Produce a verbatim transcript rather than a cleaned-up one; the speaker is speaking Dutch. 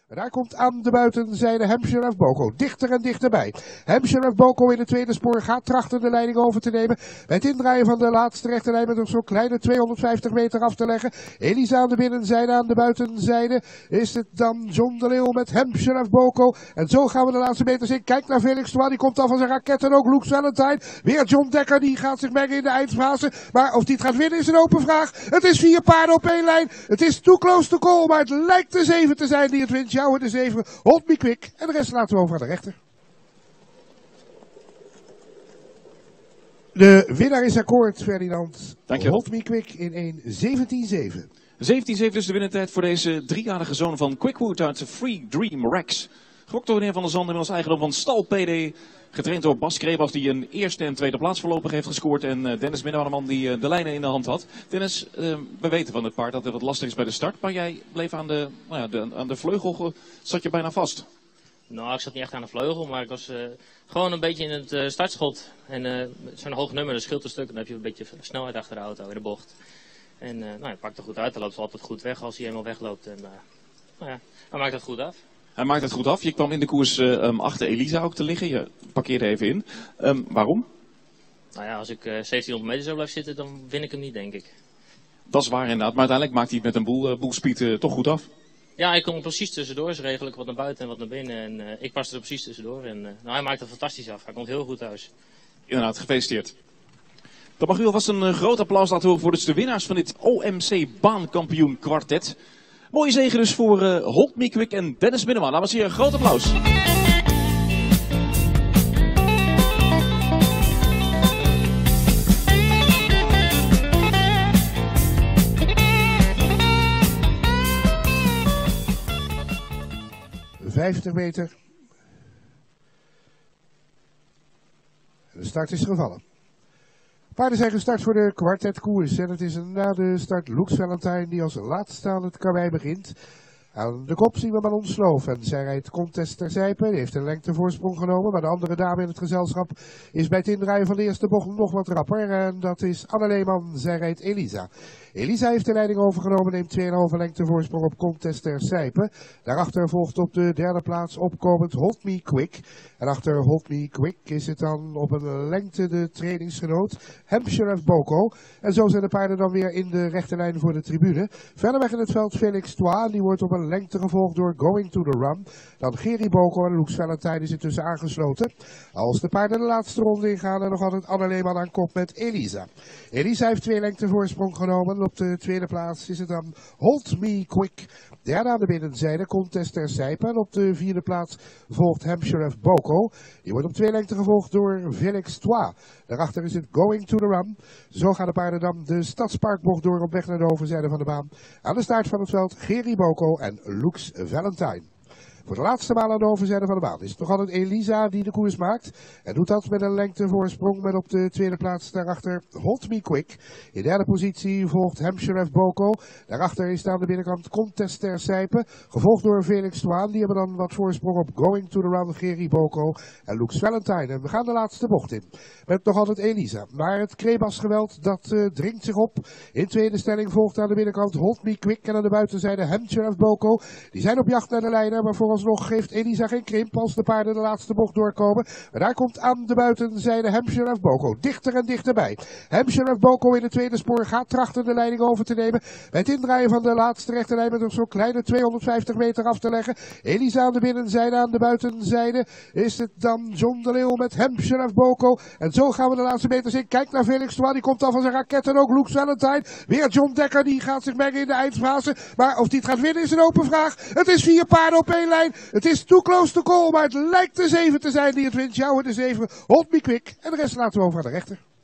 En daar komt aan de buitenzijde Hampshire F. Boko dichter en dichterbij. Hampshire F. Boko in het tweede spoor gaat trachten de leiding over te nemen. Bij het indraaien van de laatste rechterlijn met nog zo'n kleine tweehonderdvijftig meter af te leggen. Elisa aan de binnenzijde, aan de buitenzijde is het dan John de Leeuw met Hampshire F. Boko. En zo gaan we de laatste meters in. Kijk naar Felix Trois, die komt al van zijn raket. En ook Luke Valentine. Weer John Dekker, die gaat zich mengen in de eindfase. Maar of die het gaat winnen is een open vraag. Het is vier paarden op één lijn. Het is too close to call, maar het lijkt de zeven te zijn die het wint. Jouw de zeven, Hold Me Quick. En de rest laten we over aan de rechter. De winnaar is akkoord, Ferdinand. Dankjewel. Hold Me Quick in één zeventien zeven. zeventien zeven is de winnentijd voor deze driejarige zoon van Quickwood uit Free Dream Rex. Gefokt door meneer Van der Zanden, inmiddels eigendom van Stal P D. Getraind door Bas Krebas, die een eerste en tweede plaats voorlopig heeft gescoord. En uh, Dennis Minnewaneman, die uh, de lijnen in de hand had. Dennis, uh, we weten van het paard dat het wat lastig is bij de start. Maar jij bleef aan de, nou ja, de, aan de vleugel, zat je bijna vast. Nou, ik zat niet echt aan de vleugel, maar ik was uh, gewoon een beetje in het uh, startschot. En uh, zo'n hoog nummer, dat scheelt een stuk. Dan heb je een beetje snelheid achter de auto in de bocht. En uh, nou, hij pakt er goed uit. Hij loopt altijd goed weg als hij eenmaal wegloopt. En uh, nou ja, hij maakt het goed af. Hij maakt het goed af. Je kwam in de koers uh, um, achter Elisa ook te liggen. Je parkeerde even in. Um, waarom? Nou ja, als ik uh, zeventienhonderd meter zo blijf zitten, dan win ik hem niet, denk ik. Dat is waar inderdaad. Maar uiteindelijk maakt hij het met een boel, uh, boel speed uh, toch goed af. Ja, ik kom er precies tussendoor. Is redelijk wat naar buiten en wat naar binnen. En uh, ik pas er precies tussendoor. En uh, nou, hij maakt het fantastisch af. Hij komt heel goed thuis. Inderdaad, gefeliciteerd. Dan mag u alvast een uh, groot applaus laten horen voor dus de winnaars van dit O M C baankampioen kwartet. Mooie zege dus voor uh, Hold Me Quick en Dennis Minneman. Dames en heren, een groot applaus. vijftig meter. De start is gevallen. Paarden zijn gestart voor de kwartetkoers. En het is na de start Luke Valentine die als laatste aan het karwei begint. Aan de kop zien we Manon Sloof en zij rijdt Contest ter Zijpe. Die heeft een lengtevoorsprong genomen, maar de andere dame in het gezelschap is bij het indraaien van de eerste bocht nog wat rapper. En dat is Anne Leeman, zij rijdt Elisa. Elisa heeft de leiding overgenomen, neemt twee komma vijf lengtevoorsprong op Contest ter Zijpe. Daarachter volgt op de derde plaats opkomend Hold Me Quick. En achter Hold Me Quick is het dan op een lengte de trainingsgenoot Hampshire F. Boko. En zo zijn de paarden dan weer in de rechte lijn voor de tribune. Verder weg in het veld Felix Trois, die wordt op een lengte gevolgd door Going to the Run. Dan Gerry Boko en Luke Valentine is intussen aangesloten. Als de paarden de laatste ronde ingaan en nog altijd Anne Leeman aan kop met Elisa. Elisa heeft twee lengte voorsprong genomen. Op de tweede plaats is het dan Hold Me Quick. Derde aan de binnenzijde Contest ter Zijpe. En op de vierde plaats volgt Hampshire F. Boko. Die wordt op twee lengte gevolgd door Felix Trois. Daarachter is het Going to the Run. Zo gaan de paarden dan de Stadsparkbocht door op weg naar de overzijde van de baan. Aan de start van het veld Gerry Boko en Luke Valentine. Voor de laatste maal aan de overzijde van de baan is het nog altijd Elisa die de koers maakt. En doet dat met een lengtevoorsprong met op de tweede plaats daarachter Hold Me Quick. In derde positie volgt Hampshire F. Boko. Daarachter is aan de binnenkant Contest ter Zijpe. Gevolgd door Felix Trois. Die hebben dan wat voorsprong op Going to the Run, Gerry Boko en Luke Valentine. En we gaan de laatste bocht in. Met nog altijd Elisa. Maar het Krebas geweld dat uh, dringt zich op. In tweede stelling volgt aan de binnenkant Hold Me Quick. En aan de buitenzijde Hampshire F. Boko. Die zijn op jacht naar de leider, maar voor Alsnog geeft Elisa geen krimp als de paarden de laatste bocht doorkomen. Maar daar komt aan de buitenzijde Hampshire F. Boko dichter en dichterbij. Hampshire F. Boko in het tweede spoor gaat trachten de leiding over te nemen. Bij het indraaien van de laatste rechterlijn met nog zo'n kleine tweehonderdvijftig meter af te leggen. Elisa aan de binnenzijde, aan de buitenzijde is het dan John de Leeuw met Hampshire F. Boko. En zo gaan we de laatste meters in. Kijk naar Felix Trois, die komt al van zijn raket. En ook Luke Valentine. Weer John Dekker, die gaat zich mengen in de eindfase. Maar of die het gaat winnen is een open vraag. Het is vier paarden op één lijn. Het is too close to call, maar het lijkt de zeven te zijn die het wint. Jouw de zeven, Hold Me Quick. En de rest laten we over aan de rechter.